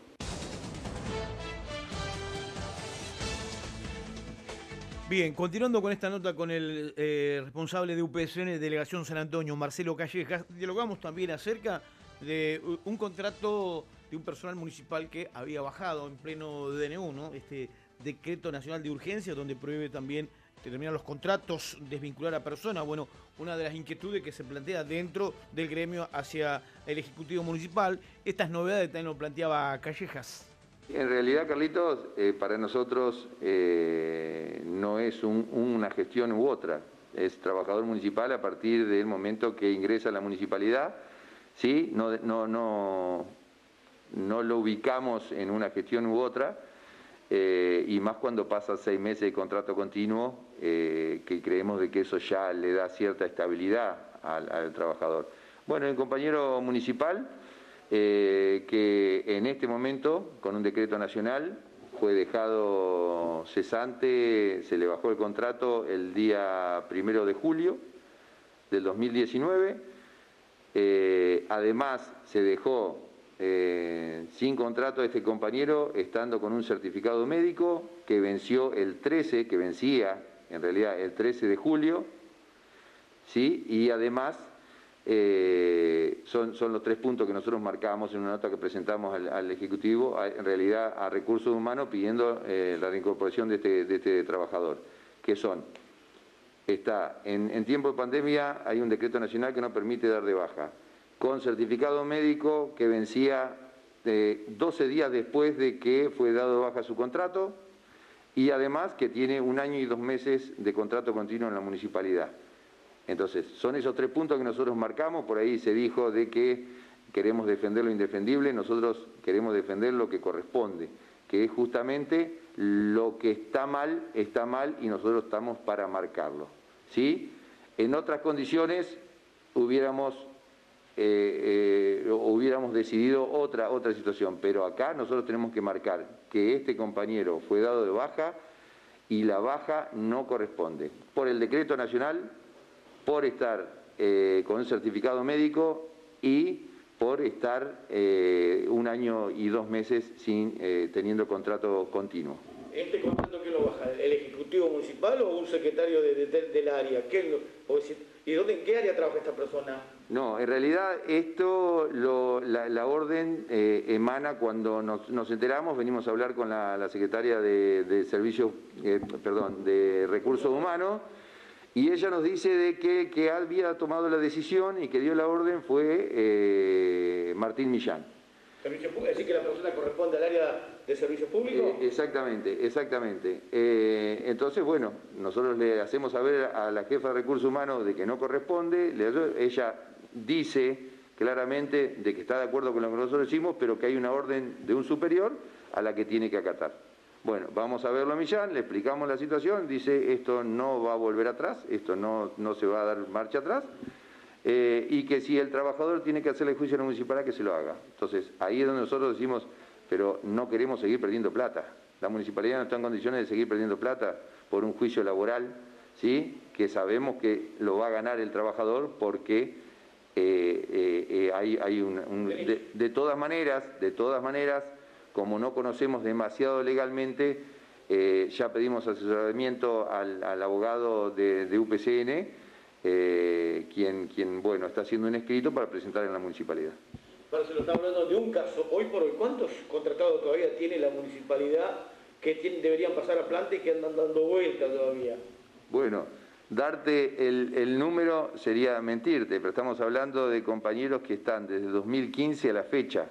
Bien, continuando con esta nota con el responsable de UPCN, Delegación San Antonio, Marcelo Callejas, dialogamos también acerca de un contrato de un personal municipal que había bajado en pleno DNU, ¿no? decreto nacional de urgencia donde prohíbe también terminar los contratos, desvincular a personas. Bueno, una de las inquietudes que se plantea dentro del gremio hacia el Ejecutivo Municipal, estas novedades también lo planteaba Callejas. En realidad, Carlitos, para nosotros no es una gestión u otra, es trabajador municipal a partir del momento que ingresa a la municipalidad, ¿sí? No lo ubicamos en una gestión u otra, y más cuando pasa 6 meses de contrato continuo, que creemos de que eso ya le da cierta estabilidad al trabajador. Bueno, el compañero municipal, que en este momento, con un decreto nacional, fue dejado cesante, se le bajó el contrato el día 1 de julio del 2019, además se dejó sin contrato a este compañero, estando con un certificado médico que venció el 13, que vencía en realidad el 13 de julio, ¿sí? Y además son los 3 puntos que nosotros marcamos en una nota que presentamos al Ejecutivo, en realidad a Recursos Humanos, pidiendo la reincorporación de este trabajador, que son, en tiempo de pandemia hay un decreto nacional que no permite dar de baja, con certificado médico que vencía 12 días después de que fue dado de baja su contrato, y además que tiene 1 año y 2 meses de contrato continuo en la municipalidad. Entonces, son esos 3 puntos que nosotros marcamos. Por ahí se dijo de que queremos defender lo indefendible, nosotros queremos defender lo que corresponde, que es justamente lo que está mal y nosotros estamos para marcarlo, ¿sí? En otras condiciones hubiéramos decidido otra situación, pero acá nosotros tenemos que marcar que este compañero fue dado de baja y la baja no corresponde por el decreto nacional, por estar con un certificado médico y por estar 1 año y 2 meses sin teniendo contrato continuo. ¿Este contrato quién lo baja? ¿El Ejecutivo Municipal o un secretario del área? ¿Y en qué área trabaja esta persona? No, en realidad esto, la orden emana cuando nos enteramos, venimos a hablar con la secretaria de Servicios, de Recursos Humanos, y ella nos dice de que había tomado la decisión y que dio la orden fue Martín Millán. ¿Es decir que la persona corresponde al área de servicios públicos? Exactamente. Entonces, bueno, nosotros le hacemos saber a la jefa de Recursos Humanos de que no corresponde, ella dice claramente de que está de acuerdo con lo que nosotros decimos, pero que hay una orden de un superior a la que tiene que acatar. Bueno, vamos a verlo a Millán, le explicamos la situación, dice esto no va a volver atrás, esto no se va a dar marcha atrás, y que si el trabajador tiene que hacerle juicio a la municipalidad, que se lo haga. Entonces, ahí es donde nosotros decimos, pero no queremos seguir perdiendo plata. La municipalidad no está en condiciones de seguir perdiendo plata por un juicio laboral, ¿sí? Que sabemos que lo va a ganar el trabajador porque de todas maneras, como no conocemos demasiado legalmente, ya pedimos asesoramiento al abogado de UPCN, quien bueno, está haciendo un escrito para presentar en la municipalidad. Marcelo, está hablando de un caso. Hoy por hoy, ¿cuántos contratados todavía tiene la municipalidad que deberían pasar a planta y que andan dando vueltas todavía? Bueno, darte el número sería mentirte, pero estamos hablando de compañeros que están desde 2015 a la fecha,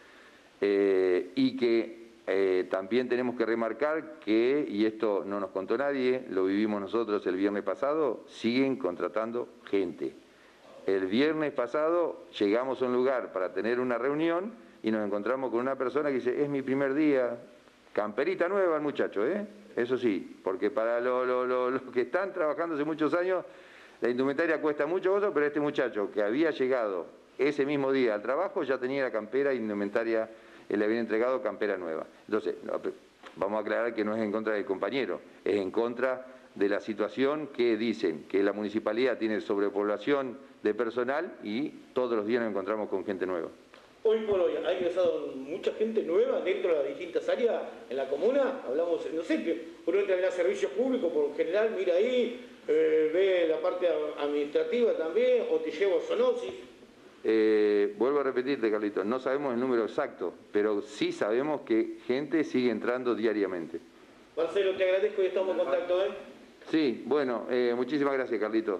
y que también tenemos que remarcar que, y esto no nos contó nadie, lo vivimos nosotros el viernes pasado, siguen contratando gente. El viernes pasado llegamos a un lugar para tener una reunión y nos encontramos con una persona que dice, es mi primer día, camperita nueva el muchacho, eso sí, porque para los que están trabajando hace muchos años, la indumentaria cuesta mucho, pero este muchacho que había llegado ese mismo día al trabajo ya tenía la campera e indumentaria, le habían entregado campera nueva. Entonces, vamos a aclarar que no es en contra del compañero, es en contra de la situación que dicen que la municipalidad tiene sobrepoblación de personal y todos los días nos encontramos con gente nueva. Hoy por hoy, ¿ha ingresado mucha gente nueva dentro de las distintas áreas en la comuna? Hablamos, no sé, que uno entra en los servicios públicos, por lo general mira ahí, ve la parte administrativa también, o te llevo a zoonosis. Vuelvo a repetirte, Carlitos, no sabemos el número exacto, pero sí sabemos que gente sigue entrando diariamente. Marcelo, te agradezco y estamos en contacto, ¿eh? Sí, bueno, muchísimas gracias, Carlito.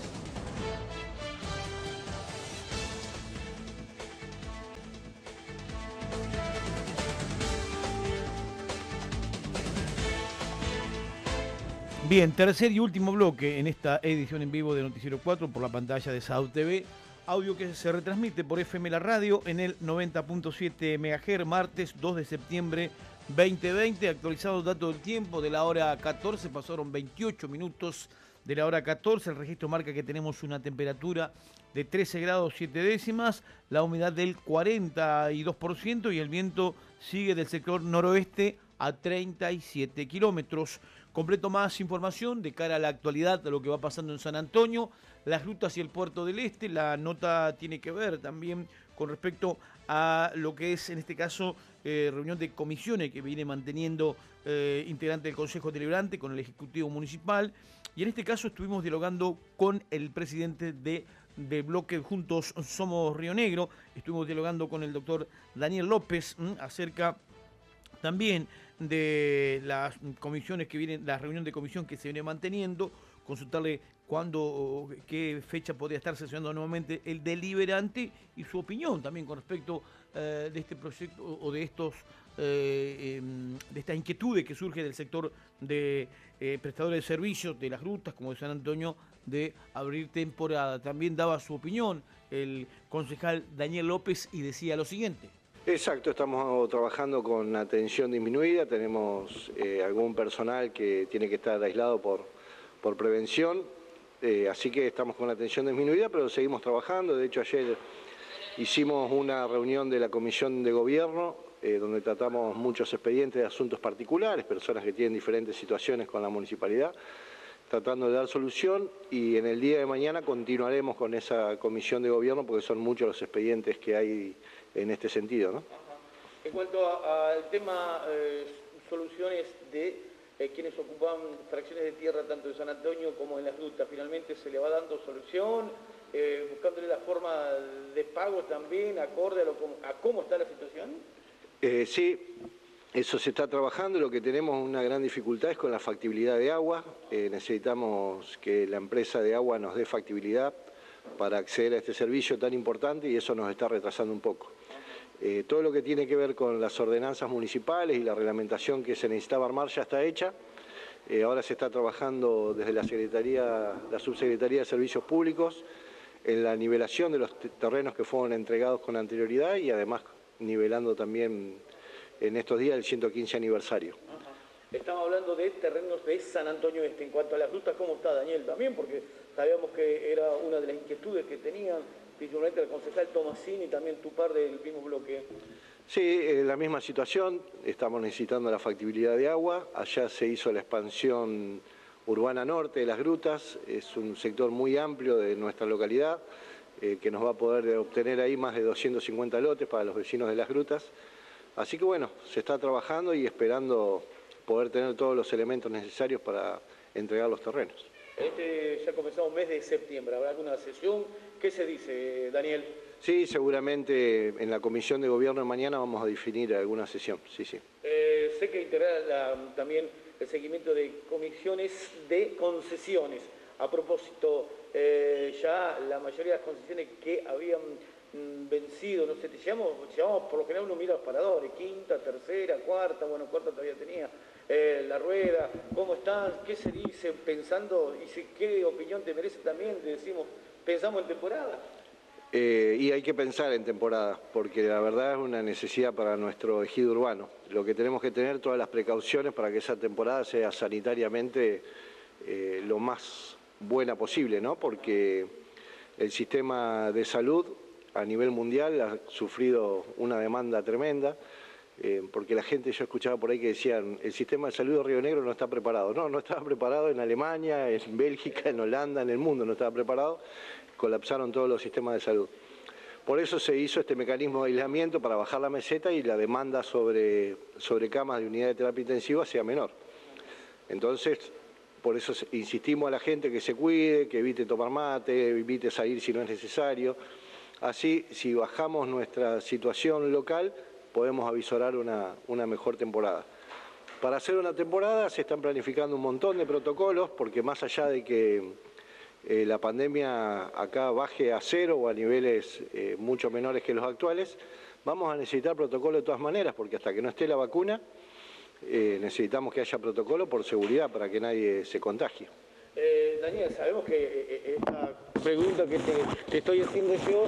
Bien, tercer y último bloque en esta edición en vivo de Noticiero 4 por la pantalla de SAUT TV. Audio que se retransmite por FM La Radio en el 90.7 MHz, martes 2 de septiembre 2020. Actualizados datos del tiempo de la hora 14, pasaron 28 minutos de la hora 14. El registro marca que tenemos una temperatura de 13 grados 7 décimas, la humedad del 42% y el viento sigue del sector noroeste a 37 kilómetros. Completo más información de cara a la actualidad de lo que va pasando en San Antonio, las rutas y el puerto del este. La nota tiene que ver también con respecto a lo que es, en este caso, reunión de comisiones que viene manteniendo integrante del Consejo Deliberante con el Ejecutivo Municipal. Y en este caso estuvimos dialogando con el presidente del bloque Juntos Somos Río Negro. Estuvimos dialogando con el doctor Daniel López acerca también de las comisiones que vienen, la reunión de comisión que se viene manteniendo, consultarle cuándo, qué fecha podría estar sesionando nuevamente el deliberante y su opinión también con respecto de este proyecto o de esta inquietud que surge del sector de prestadores de servicios de las rutas como de San Antonio de abrir temporada. También daba su opinión el concejal Daniel López y decía lo siguiente. Exacto, estamos trabajando con atención disminuida, tenemos algún personal que tiene que estar aislado por prevención, así que estamos con atención disminuida, pero seguimos trabajando. De hecho, ayer hicimos una reunión de la Comisión de Gobierno, donde tratamos muchos expedientes de asuntos particulares, personas que tienen diferentes situaciones con la municipalidad, tratando de dar solución, y en el día de mañana continuaremos con esa Comisión de Gobierno porque son muchos los expedientes que hay en este sentido, ¿no? En cuanto al tema soluciones de quienes ocupan fracciones de tierra tanto en San Antonio como en las rutas, ¿finalmente se le va dando solución, buscándole la forma de pago también acorde a cómo está la situación? Sí, eso se está trabajando. Lo que tenemos una gran dificultad es con la factibilidad de agua. Necesitamos que la empresa de agua nos dé factibilidad para acceder a este servicio tan importante y eso nos está retrasando un poco. Todo lo que tiene que ver con las ordenanzas municipales y la reglamentación que se necesitaba armar ya está hecha. Ahora se está trabajando desde la Subsecretaría de Servicios Públicos en la nivelación de los terrenos que fueron entregados con anterioridad y además nivelando también en estos días el 115 aniversario. Estamos hablando de terrenos de San Antonio Este. En cuanto a las rutas, ¿cómo está, Daniel? También, porque sabíamos que era una de las inquietudes que tenían, principalmente el concejal Tomasini y también tu par del mismo bloque. Sí, la misma situación, estamos necesitando la factibilidad de agua. Allá se hizo la expansión urbana norte de las grutas, es un sector muy amplio de nuestra localidad, que nos va a poder obtener ahí más de 250 lotes para los vecinos de las grutas. Así que bueno, se está trabajando y esperando poder tener todos los elementos necesarios para entregar los terrenos. Ya ha comenzado un mes de septiembre, ¿habrá alguna sesión? ¿Qué se dice, Daniel? Sí, seguramente en la Comisión de Gobierno de mañana vamos a definir alguna sesión, sí. Sé que integrará también el seguimiento de comisiones de concesiones. A propósito, ya la mayoría de las concesiones que habían vencido, no sé, te llevamos por lo general uno mira los paradores, quinta, tercera, cuarta, bueno, cuarta todavía tenía, la rueda, ¿cómo están? ¿Qué se dice pensando? Y qué opinión te merece también, te decimos, ¿pensamos en temporada? Y hay que pensar en temporada, porque la verdad es una necesidad para nuestro ejido urbano. Lo que tenemos que tener todas las precauciones para que esa temporada sea sanitariamente lo más buena posible, ¿no? Porque el sistema de salud a nivel mundial ha sufrido una demanda tremenda, porque la gente, yo escuchaba por ahí que decían, el sistema de salud de Río Negro no está preparado. No estaba preparado en Alemania, en Bélgica, en Holanda, en el mundo no estaba preparado, colapsaron todos los sistemas de salud. Por eso se hizo este mecanismo de aislamiento para bajar la meseta y la demanda sobre camas de unidad de terapia intensiva sea menor. Entonces, por eso insistimos a la gente que se cuide, que evite tomar mate, evite salir si no es necesario. Así, si bajamos nuestra situación local, podemos avisorar una mejor temporada. Para hacer una temporada se están planificando un montón de protocolos, porque más allá de que la pandemia acá baje a cero o a niveles mucho menores que los actuales, vamos a necesitar protocolo de todas maneras, porque hasta que no esté la vacuna, necesitamos que haya protocolo por seguridad para que nadie se contagie. Daniel, sabemos que esta pregunta que te estoy haciendo yo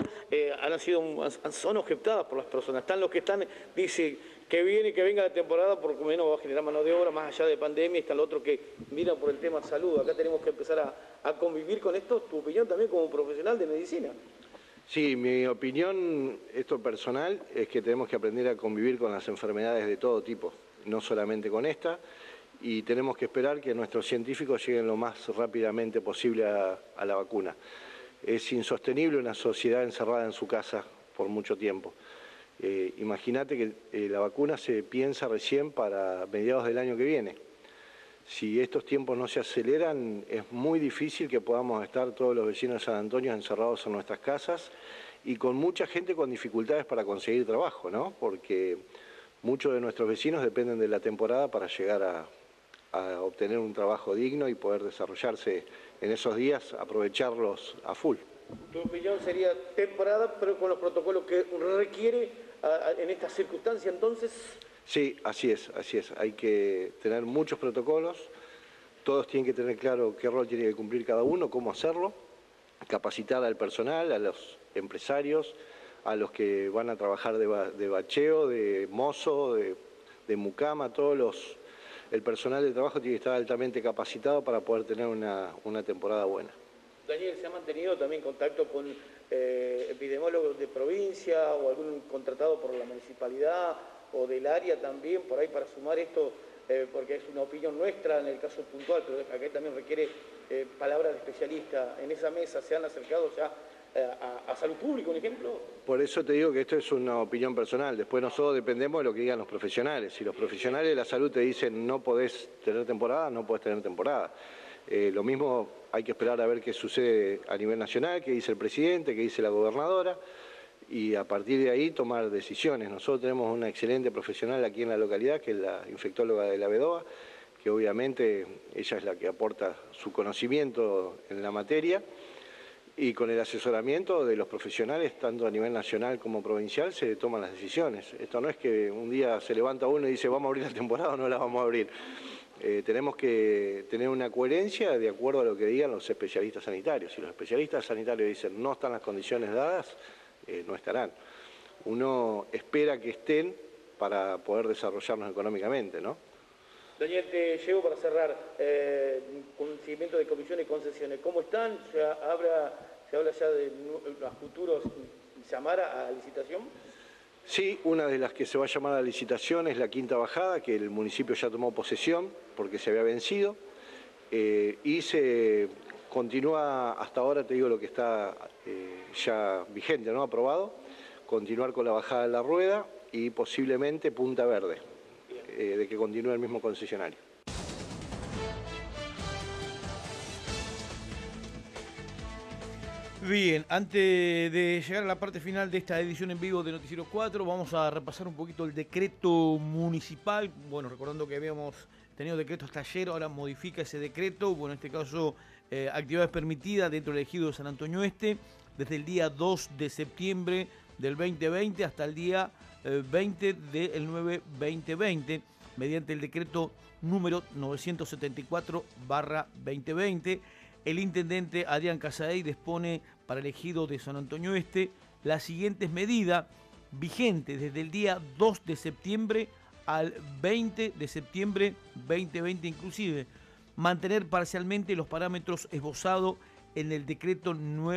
son objetadas por las personas. Están los que dicen que venga la temporada porque menos va a generar mano de obra más allá de pandemia, y está el otro que mira por el tema salud. Acá tenemos que empezar a convivir con esto. ¿Tu opinión también como profesional de medicina? Sí, mi opinión, esto personal, es que tenemos que aprender a convivir con las enfermedades de todo tipo, no solamente con esta, y tenemos que esperar que nuestros científicos lleguen lo más rápidamente posible a la vacuna. Es insostenible una sociedad encerrada en su casa por mucho tiempo. Imagínate que la vacuna se piensa recién para mediados del año que viene. Si estos tiempos no se aceleran, es muy difícil que podamos estar todos los vecinos de San Antonio encerrados en nuestras casas y con mucha gente con dificultades para conseguir trabajo, ¿no? Porque muchos de nuestros vecinos dependen de la temporada para llegar a obtener un trabajo digno y poder desarrollarse en esos días, aprovecharlos a full. Tu opinión sería temporada, pero con los protocolos que requiere en estas circunstancias, entonces. Sí, así es. Hay que tener muchos protocolos, todos tienen que tener claro qué rol tiene que cumplir cada uno, cómo hacerlo, capacitar al personal, a los empresarios, a los que van a trabajar de bacheo, de mozo, de mucama, el personal de trabajo tiene que estar altamente capacitado para poder tener una temporada buena. Daniel, ¿se ha mantenido también contacto con epidemiólogos de provincia o algún contratado por la municipalidad o del área también por ahí para sumar esto? Porque es una opinión nuestra en el caso puntual, pero acá también requiere palabras de especialista. ¿En esa mesa se han acercado ya a salud pública, un ejemplo? Por eso te digo que esto es una opinión personal. Después nosotros dependemos de lo que digan los profesionales. Si los profesionales de la salud te dicen no podés tener temporada, no podés tener temporada. Lo mismo hay que esperar a ver qué sucede a nivel nacional, qué dice el presidente, qué dice la gobernadora, y a partir de ahí tomar decisiones. Nosotros tenemos una excelente profesional aquí en la localidad, que es la infectóloga de la Bedoa, que obviamente ella es la que aporta su conocimiento en la materia, y con el asesoramiento de los profesionales, tanto a nivel nacional como provincial, se toman las decisiones. Esto no es que un día se levanta uno y dice vamos a abrir la temporada o no la vamos a abrir. Tenemos que tener una coherencia de acuerdo a lo que digan los especialistas sanitarios. Si los especialistas sanitarios dicen no están las condiciones dadas, no estarán. Uno espera que estén para poder desarrollarnos económicamente, ¿no? Daniel, te llevo para cerrar con seguimiento de comisiones y concesiones. ¿Cómo están? ¿Se habla ya de los futuros llamar a licitación? Sí, una de las que se va a llamar a licitación es la quinta bajada, que el municipio ya tomó posesión porque se había vencido, y se continúa hasta ahora, te digo lo que está ya vigente, ¿no? Aprobado, continuar con la bajada de la rueda y posiblemente Punta Verde, de que continúe el mismo concesionario. Bien, antes de llegar a la parte final de esta edición en vivo de Noticiero 4, vamos a repasar un poquito el decreto municipal. Bueno, recordando que habíamos tenido decreto hasta ayer, ahora modifica ese decreto. Bueno, en este caso, actividades permitidas dentro del ejido de San Antonio Este, desde el día 2 de septiembre del 2020 hasta el día 20 del 9-2020, mediante el decreto número 974/2020. El intendente Adrián Casadei dispone para el ejido de San Antonio Este las siguientes medidas vigentes desde el día 2 de septiembre al 20 de septiembre 2020 inclusive. Mantener parcialmente los parámetros esbozados en el decreto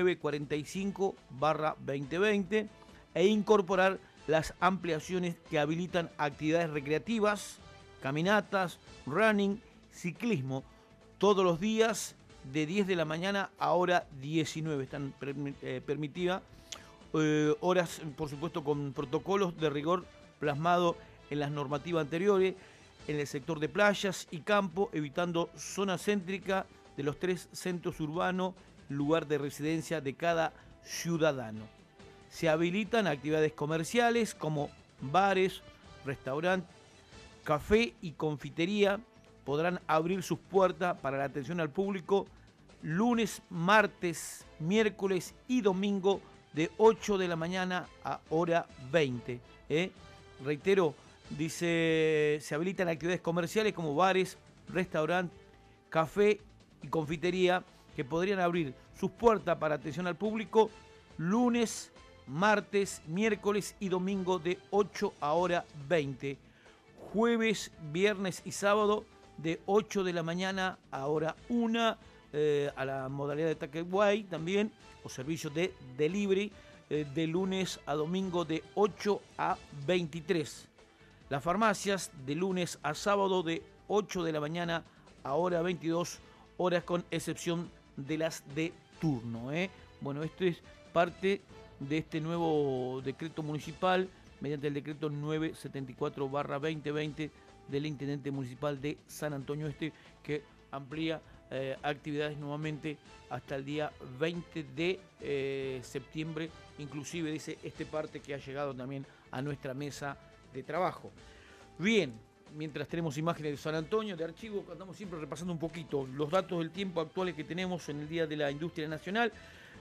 945/2020 e incorporar las ampliaciones que habilitan actividades recreativas, caminatas, running, ciclismo, todos los días de 10 de la mañana a hora 19. Están permitidas horas, por supuesto, con protocolos de rigor plasmado en las normativas anteriores, en el sector de playas y campo, evitando zona céntrica de los 3 centros urbanos, lugar de residencia de cada ciudadano. Se habilitan actividades comerciales como bares, restaurantes, Café y confitería podrán abrir sus puertas para la atención al público lunes, martes, miércoles y domingo de 8 de la mañana a hora 20. Reitero, dice, se habilitan actividades comerciales como bares, restaurantes, café y confitería que podrían abrir sus puertas para atención al público lunes, martes, miércoles y domingo de 8 a hora 20. Jueves, viernes y sábado de 8 de la mañana a hora 1, a la modalidad de takeaway también, o servicio de delivery, de lunes a domingo de 8 a 23. Las farmacias de lunes a sábado de 8 de la mañana a hora 22 horas, con excepción de las de turno. Bueno, esto es parte de este nuevo decreto municipal, mediante el decreto 974/2020 del Intendente Municipal de San Antonio Este, que amplía actividades nuevamente hasta el día 20 de septiembre, inclusive dice este parte que ha llegado también a nuestra mesa de trabajo. Bien, mientras tenemos imágenes de San Antonio, de archivo, andamos siempre repasando un poquito los datos del tiempo actuales que tenemos en el Día de la Industria Nacional.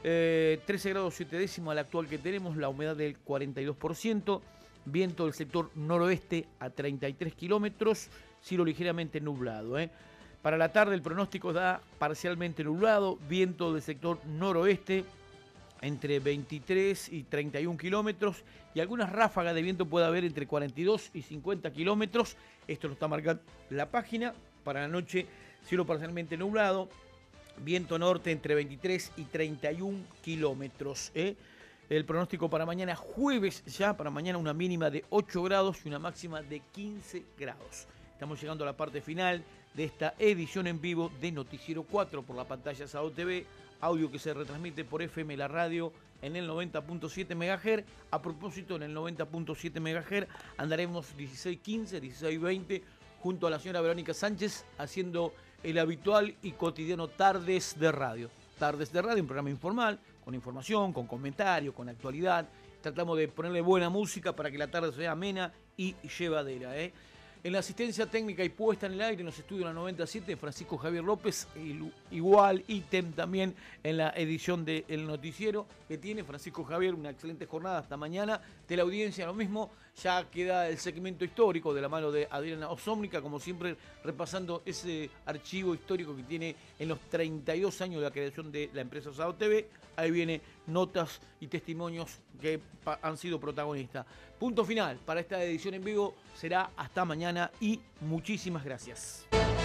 13 grados 7 décimas al actual que tenemos, la humedad del 42%, viento del sector noroeste a 33 kilómetros, cielo ligeramente nublado. Para la tarde el pronóstico da parcialmente nublado, viento del sector noroeste entre 23 y 31 kilómetros y algunas ráfagas de viento puede haber entre 42 y 50 kilómetros. Esto lo está marcando la página. Para la noche, cielo parcialmente nublado, viento norte entre 23 y 31 kilómetros. El pronóstico para mañana jueves, ya para mañana una mínima de 8 grados y una máxima de 15 grados. Estamos llegando a la parte final de esta edición en vivo de Noticiero 4 por la pantalla SAO TV, audio que se retransmite por FM La Radio en el 90.7 MHz. A propósito, en el 90.7 MHz andaremos 16:15, 16:20 junto a la señora Verónica Sánchez haciendo el habitual y cotidiano Tardes de Radio. Tardes de Radio, un programa informal, con información, con comentarios, con actualidad. Tratamos de ponerle buena música para que la tarde sea amena y llevadera. En la asistencia técnica y puesta en el aire en los estudios de la 97, Francisco Javier López, igual ítem también en la edición del noticiero que tiene Francisco Javier. Una excelente jornada hasta mañana. De la audiencia lo mismo, ya queda el segmento histórico de la mano de Adriana Osómnica, como siempre repasando ese archivo histórico que tiene en los 32 años de la creación de la empresa SAO TV. Ahí viene notas y testimonios que han sido protagonistas. Punto final para esta edición en vivo, será hasta mañana y muchísimas gracias.